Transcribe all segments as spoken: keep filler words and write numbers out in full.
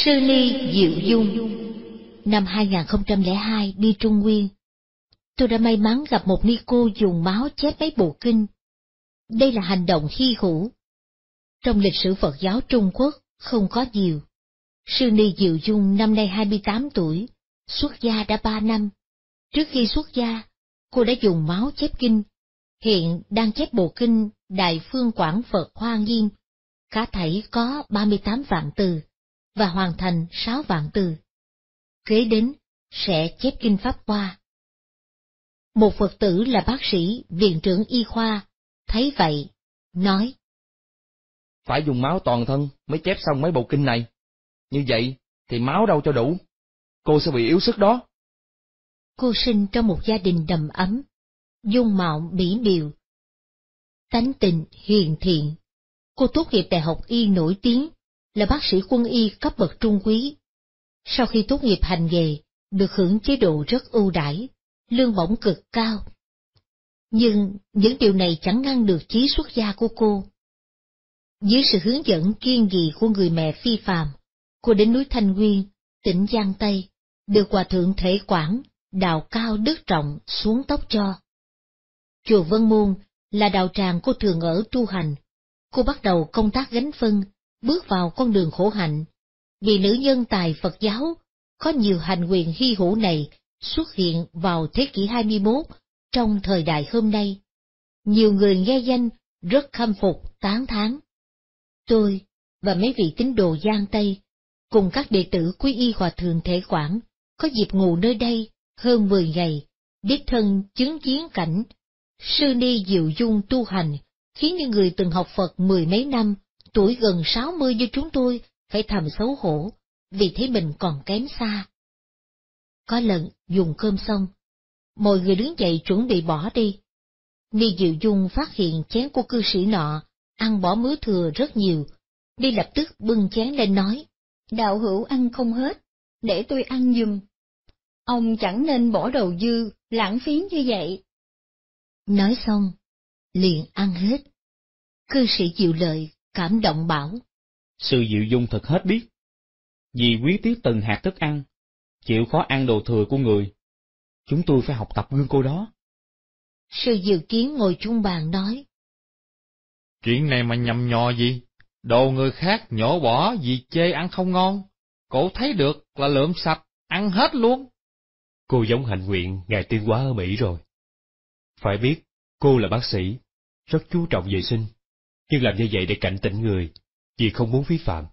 Sư Ni Diệu Dung. Năm hai nghìn không trăm lẻ hai đi Trung Nguyên, tôi đã may mắn gặp một ni cô dùng máu chép mấy bộ kinh. Đây là hành động hy hữu. Trong lịch sử Phật giáo Trung Quốc không có nhiều. Sư Ni Diệu Dung năm nay hai mươi tám tuổi, xuất gia đã ba năm. Trước khi xuất gia, cô đã dùng máu chép kinh. Hiện đang chép bộ kinh Đại Phương Quảng Phật Hoa Nghiêm, cả thảy có ba mươi tám vạn từ, và hoàn thành sáu vạn từ. Kế đến sẽ chép kinh Pháp Hoa. Một Phật tử là bác sĩ, viện trưởng y khoa, thấy vậy, nói: Phải dùng máu toàn thân mới chép xong mấy bộ kinh này. Như vậy thì máu đâu cho đủ, cô sẽ bị yếu sức đó. Cô sinh trong một gia đình đầm ấm, dung mạo mỹ miều, tánh tình hiền thiện. Cô tốt nghiệp đại học y nổi tiếng, là bác sĩ quân y cấp bậc trung quý. Sau khi tốt nghiệp hành nghề, được hưởng chế độ rất ưu đãi, lương bổng cực cao. Nhưng những điều này chẳng ngăn được chí xuất gia của cô. Dưới sự hướng dẫn kiên trì của người mẹ phi phàm, cô đến núi Thanh Nguyên, tỉnh Giang Tây, được Hòa thượng Thể Quảng, đạo cao đức trọng xuống tóc cho. Chùa Vân Môn là đạo tràng cô thường ở tu hành. Cô bắt đầu công tác gánh phân, bước vào con đường khổ hạnh. Vì nữ nhân tài Phật giáo, có nhiều hành quyền hy hữu này xuất hiện vào thế kỷ hai mươi mốt trong thời đại hôm nay. Nhiều người nghe danh rất khâm phục, tán thán. Tôi và mấy vị tín đồ Giang Tây, cùng các đệ tử Quy Y Hòa thượng Thể Quảng, có dịp ngủ nơi đây hơn mười ngày, đích thân chứng kiến cảnh Sư Ni Diệu Dung tu hành, khiến những người từng học Phật mười mấy năm, tuổi gần sáu mươi như chúng tôi, phải thầm xấu hổ, vì thấy mình còn kém xa. Có lần dùng cơm xong, mọi người đứng dậy chuẩn bị bỏ đi. Ni Diệu Dung phát hiện chén của cư sĩ nọ, ăn bỏ mứa thừa rất nhiều, đi lập tức bưng chén lên nói: Đạo hữu ăn không hết, để tôi ăn giùm. Ông chẳng nên bỏ đầu dư, lãng phí như vậy. Nói xong, liền ăn hết. Cư sĩ Diệu Lợi cảm động bảo: Sư Diệu Dung thật hết biết. Vì quý tiếc từng hạt thức ăn, chịu khó ăn đồ thừa của người. Chúng tôi phải học tập gương cô đó. Sư Diệu Kiến ngồi chung bàn nói: Chuyện này mà nhầm nhò gì? Đồ người khác nhổ bỏ vì chê ăn không ngon. Cổ thấy được là lượm sạch, ăn hết luôn. Cô giống hạnh nguyện ngài tiên hóa ở Mỹ rồi. Phải biết, cô là bác sĩ, rất chú trọng vệ sinh, nhưng làm như vậy để cảnh tỉnh người, vì không muốn vi phạm.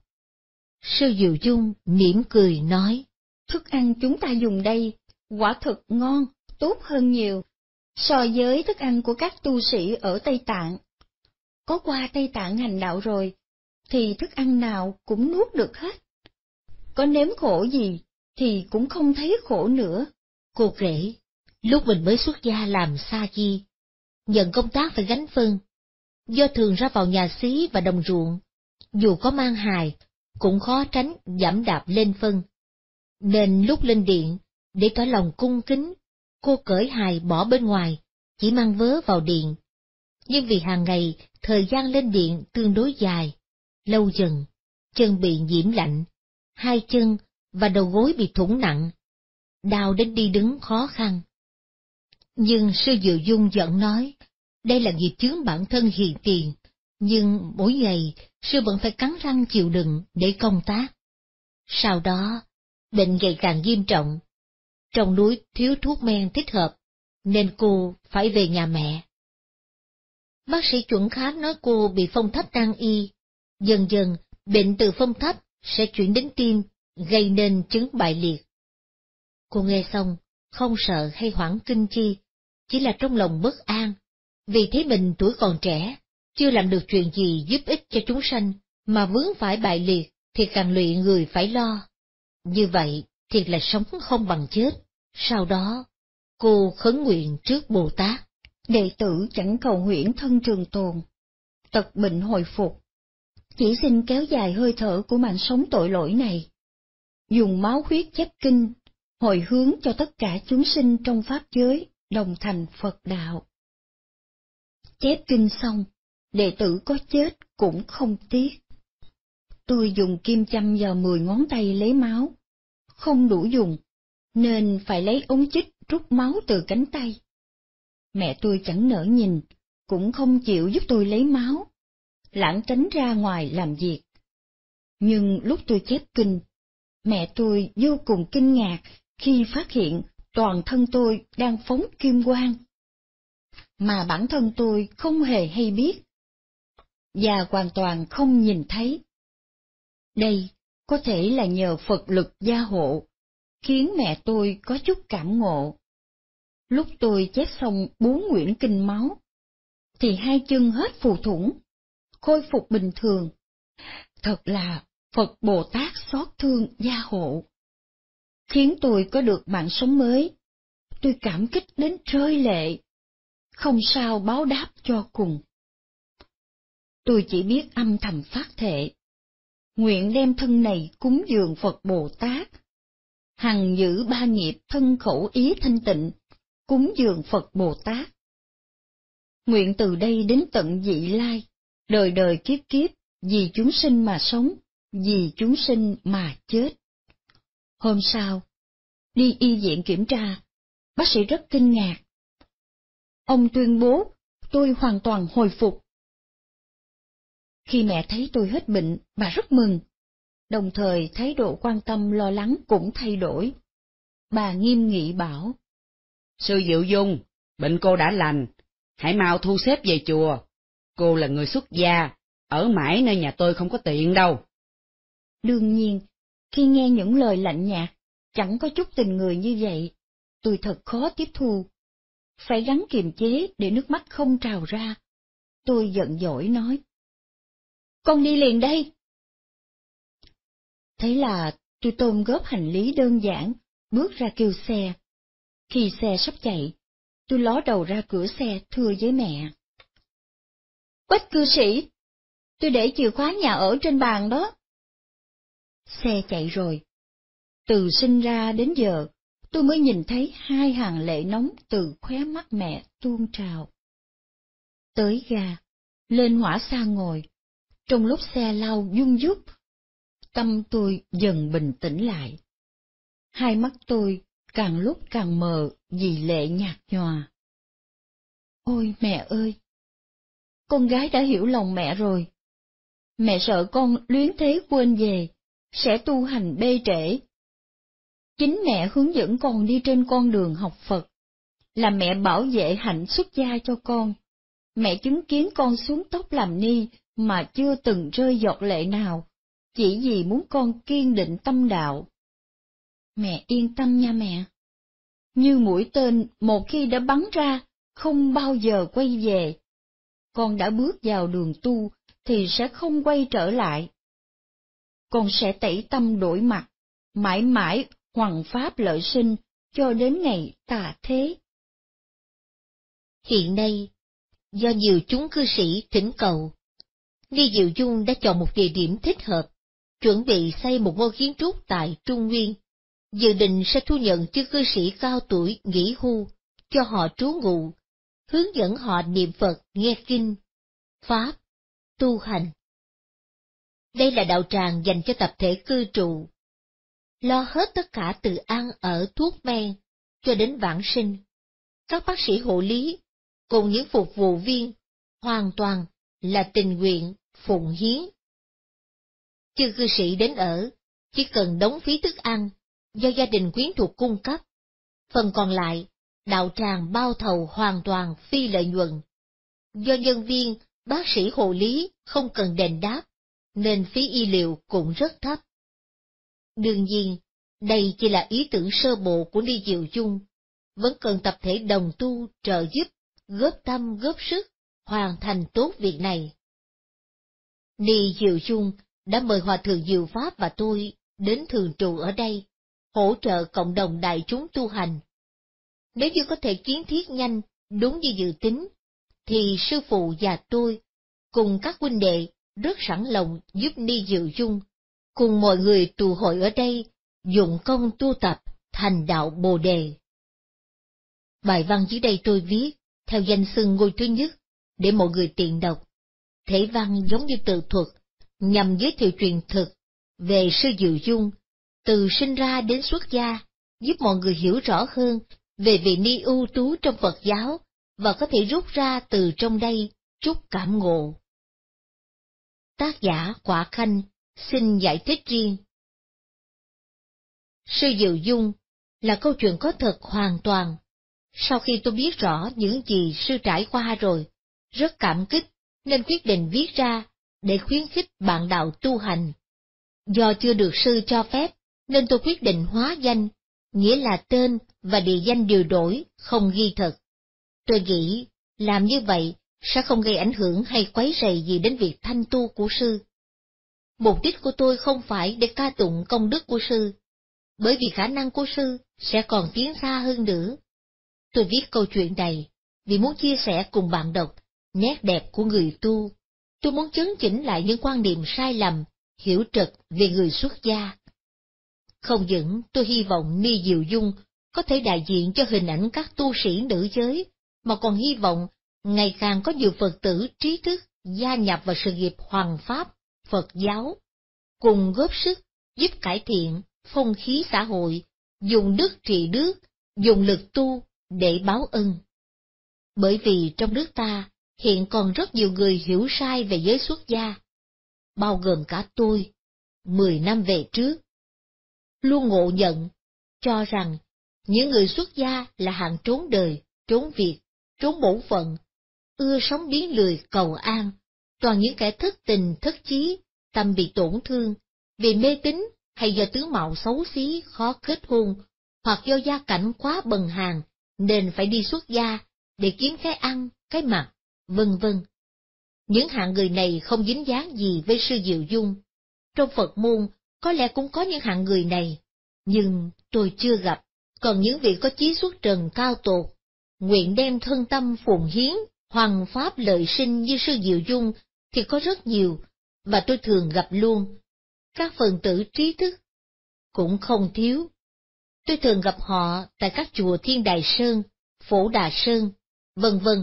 Sư Diệu Dung mỉm cười nói: Thức ăn chúng ta dùng đây, quả thực ngon, tốt hơn nhiều, so với thức ăn của các tu sĩ ở Tây Tạng. Có qua Tây Tạng hành đạo rồi, thì thức ăn nào cũng nuốt được hết. Có nếm khổ gì, thì cũng không thấy khổ nữa. Cô kể, lúc mình mới xuất gia làm sa di, nhận công tác phải gánh phân. Do thường ra vào nhà xí và đồng ruộng, dù có mang hài, cũng khó tránh giẫm đạp lên phân. Nên lúc lên điện, để tỏ lòng cung kính, cô cởi hài bỏ bên ngoài, chỉ mang vớ vào điện. Nhưng vì hàng ngày, thời gian lên điện tương đối dài, lâu dần, chân bị nhiễm lạnh, hai chân và đầu gối bị thủng nặng, đau đến đi đứng khó khăn. Nhưng sư Diệu Dung giận nói, đây là nghiệp chướng bản thân hiền tiền, nhưng mỗi ngày sư vẫn phải cắn răng chịu đựng để công tác. Sau đó, bệnh ngày càng nghiêm trọng, trong núi thiếu thuốc men thích hợp, nên cô phải về nhà mẹ. Bác sĩ chuẩn khám nói cô bị phong thấp nan y, dần dần bệnh từ phong thấp sẽ chuyển đến tim, gây nên chứng bại liệt. Cô nghe xong, không sợ hay hoảng kinh chi, chỉ là trong lòng bất an, vì thấy mình tuổi còn trẻ, chưa làm được chuyện gì giúp ích cho chúng sanh, mà vướng phải bại liệt thì càng lụy người phải lo. Như vậy, thiệt là sống không bằng chết. Sau đó, cô khấn nguyện trước Bồ Tát: đệ tử chẳng cầu nguyện thân trường tồn, tật bệnh hồi phục, chỉ xin kéo dài hơi thở của mạng sống tội lỗi này, dùng máu huyết chép kinh, hồi hướng cho tất cả chúng sinh trong pháp giới đồng thành Phật đạo. Chép kinh xong, đệ tử có chết cũng không tiếc. Tôi dùng kim châm vào mười ngón tay lấy máu. Không đủ dùng, nên phải lấy ống chích rút máu từ cánh tay. Mẹ tôi chẳng nỡ nhìn, cũng không chịu giúp tôi lấy máu, lảng tránh ra ngoài làm việc. Nhưng lúc tôi chép kinh, mẹ tôi vô cùng kinh ngạc khi phát hiện toàn thân tôi đang phóng kim quang, mà bản thân tôi không hề hay biết, và hoàn toàn không nhìn thấy. Đây có thể là nhờ Phật lực gia hộ, khiến mẹ tôi có chút cảm ngộ. Lúc tôi chép xong bốn quyển kinh máu, thì hai chân hết phù thủng, khôi phục bình thường. Thật là Phật Bồ Tát xót thương gia hộ, khiến tôi có được mạng sống mới. Tôi cảm kích đến rơi lệ, không sao báo đáp cho cùng. Tôi chỉ biết âm thầm phát thệ, nguyện đem thân này cúng dường Phật Bồ Tát, hằng giữ ba nghiệp thân khẩu ý thanh tịnh, cúng dường Phật Bồ Tát. Nguyện từ đây đến tận vị lai, đời đời kiếp kiếp, vì chúng sinh mà sống, vì chúng sinh mà chết. Hôm sau, đi y viện kiểm tra, bác sĩ rất kinh ngạc. Ông tuyên bố tôi hoàn toàn hồi phục. Khi mẹ thấy tôi hết bệnh, bà rất mừng, đồng thời thái độ quan tâm lo lắng cũng thay đổi. Bà nghiêm nghị bảo: Sư Diệu Dung, bệnh cô đã lành, hãy mau thu xếp về chùa. Cô là người xuất gia, ở mãi nơi nhà tôi không có tiện đâu. Đương nhiên, khi nghe những lời lạnh nhạt, chẳng có chút tình người như vậy, tôi thật khó tiếp thu. Phải gắng kiềm chế để nước mắt không trào ra. Tôi giận dỗi nói: Con đi liền đây. Thế là tôi tôm góp hành lý đơn giản, bước ra kêu xe. Khi xe sắp chạy, tôi ló đầu ra cửa xe thưa với mẹ: Quách cư sĩ, tôi để chìa khóa nhà ở trên bàn đó. Xe chạy rồi. Từ sinh ra đến giờ, tôi mới nhìn thấy hai hàng lệ nóng từ khóe mắt mẹ tuôn trào. Tới ga, lên hỏa xa ngồi, trong lúc xe lao dung dút, tâm tôi dần bình tĩnh lại. Hai mắt tôi càng lúc càng mờ vì lệ nhạt nhòa. Ôi mẹ ơi! Con gái đã hiểu lòng mẹ rồi. Mẹ sợ con luyến thế quên về, sẽ tu hành bê trễ. Chính mẹ hướng dẫn con đi trên con đường học Phật, là mẹ bảo vệ hạnh xuất gia cho con. Mẹ chứng kiến con xuống tóc làm ni mà chưa từng rơi giọt lệ nào, chỉ vì muốn con kiên định tâm đạo. Mẹ yên tâm nha mẹ. Như mũi tên một khi đã bắn ra, không bao giờ quay về. Con đã bước vào đường tu thì sẽ không quay trở lại. Con sẽ tẩy tâm đổi mặt, mãi mãi hoằng pháp lợi sinh, cho đến ngày tà thế. Hiện nay, do nhiều chúng cư sĩ thỉnh cầu, Ni Diệu Dung đã chọn một địa điểm thích hợp, chuẩn bị xây một ngôi kiến trúc tại Trung Nguyên, dự định sẽ thu nhận chư cư sĩ cao tuổi nghỉ hưu cho họ trú ngụ, hướng dẫn họ niệm Phật, nghe kinh, pháp, tu hành. Đây là đạo tràng dành cho tập thể cư trụ, lo hết tất cả từ ăn ở thuốc men cho đến vãng sinh. Các bác sĩ hộ lý cùng những phục vụ viên hoàn toàn là tình nguyện phụng hiến. Chư cư sĩ đến ở chỉ cần đóng phí thức ăn do gia đình quyến thuộc cung cấp, phần còn lại đạo tràng bao thầu hoàn toàn phi lợi nhuận. Do nhân viên, bác sĩ hộ lý không cần đền đáp, nên phí y liệu cũng rất thấp. Đương nhiên, đây chỉ là ý tưởng sơ bộ của Ni Diệu Dung, vẫn cần tập thể đồng tu trợ giúp, góp tâm góp sức, hoàn thành tốt việc này. Ni Diệu Dung đã mời Hòa Thượng Diệu Pháp và tôi đến thường trụ ở đây, hỗ trợ cộng đồng đại chúng tu hành. Nếu như có thể kiến thiết nhanh, đúng như dự tính, thì sư phụ và tôi, cùng các huynh đệ, rất sẵn lòng giúp Ni Diệu Dung, cùng mọi người tụ hội ở đây, dụng công tu tập, thành đạo Bồ Đề. Bài văn dưới đây tôi viết, theo danh xưng ngôi thứ nhất, để mọi người tiện đọc. Thể văn giống như tự thuật, nhằm giới thiệu truyền thực về sư Diệu Dung, từ sinh ra đến xuất gia, giúp mọi người hiểu rõ hơn về vị ni ưu tú trong Phật giáo và có thể rút ra từ trong đây chút cảm ngộ. Tác giả Quả Khanh xin giải thích riêng. Sư Diệu Dung là câu chuyện có thật hoàn toàn. Sau khi tôi biết rõ những gì sư trải qua rồi, rất cảm kích nên quyết định viết ra để khuyến khích bạn đạo tu hành. Do chưa được sư cho phép nên tôi quyết định hóa danh, nghĩa là tên và địa danh đều đổi, không ghi thật. Tôi nghĩ làm như vậy sẽ không gây ảnh hưởng hay quấy rầy gì đến việc thanh tu của sư. Mục đích của tôi không phải để ca tụng công đức của sư, bởi vì khả năng của sư sẽ còn tiến xa hơn nữa. Tôi viết câu chuyện này vì muốn chia sẻ cùng bạn đọc nét đẹp của người tu. Tôi muốn chấn chỉnh lại những quan niệm sai lầm, hiểu trật về người xuất gia. Không những tôi hy vọng Ni Diệu Dung có thể đại diện cho hình ảnh các tu sĩ nữ giới, mà còn hy vọng ngày càng có nhiều Phật tử trí thức gia nhập vào sự nghiệp hoằng pháp, Phật giáo, cùng góp sức giúp cải thiện phong khí xã hội, dùng đức trị đức, dùng lực tu để báo ân. Bởi vì trong nước ta hiện còn rất nhiều người hiểu sai về giới xuất gia, bao gồm cả tôi, mười năm về trước. Luôn ngộ nhận, cho rằng những người xuất gia là hạng trốn đời, trốn việc, trốn bổn phận, ưa sống biến lười cầu an, toàn những kẻ thất tình thất chí, tâm bị tổn thương, vì mê tín hay do tướng mạo xấu xí khó kết hôn, hoặc do gia cảnh quá bần hàn nên phải đi xuất gia để kiếm cái ăn, cái mặc, vân vân. Những hạng người này không dính dáng gì với sư Diệu Dung. Trong Phật môn có lẽ cũng có những hạng người này, nhưng tôi chưa gặp. Còn những vị có chí xuất trần cao tột, nguyện đem thân tâm phụng hiến, hoằng pháp lợi sinh như sư Diệu Dung thì có rất nhiều, và tôi thường gặp luôn. Các phần tử trí thức cũng không thiếu. Tôi thường gặp họ tại các chùa Thiên Đài Sơn, Phổ Đà Sơn, vân vân.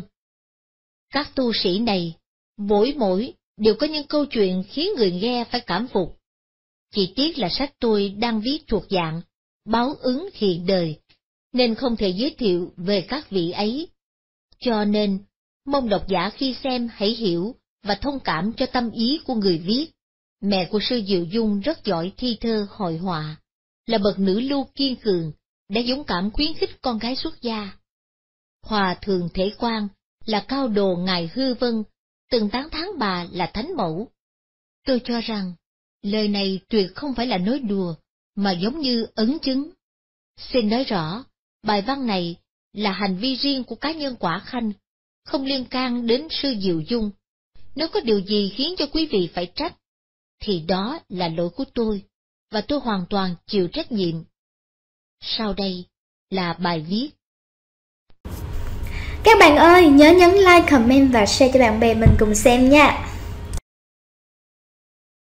Các tu sĩ này, mỗi mỗi đều có những câu chuyện khiến người nghe phải cảm phục. Chỉ tiếc là sách tôi đang viết thuộc dạng báo ứng hiện đời, nên không thể giới thiệu về các vị ấy. Cho nên, mong độc giả khi xem hãy hiểu và thông cảm cho tâm ý của người viết. Mẹ của sư Diệu Dung rất giỏi thi thơ hội họa, là bậc nữ lưu kiên cường, đã dũng cảm khuyến khích con gái xuất gia. Hòa Thượng Thể Quang là cao đồ ngài Hư Vân, từng tán thán bà là thánh mẫu. Tôi cho rằng, lời này tuyệt không phải là nói đùa, mà giống như ấn chứng. Xin nói rõ, bài văn này là hành vi riêng của cá nhân Quả Khanh, không liên can đến sư Diệu Dung. Nếu có điều gì khiến cho quý vị phải trách, thì đó là lỗi của tôi, và tôi hoàn toàn chịu trách nhiệm. Sau đây là bài viết. Các bạn ơi, nhớ nhấn like, comment và share cho bạn bè mình cùng xem nha.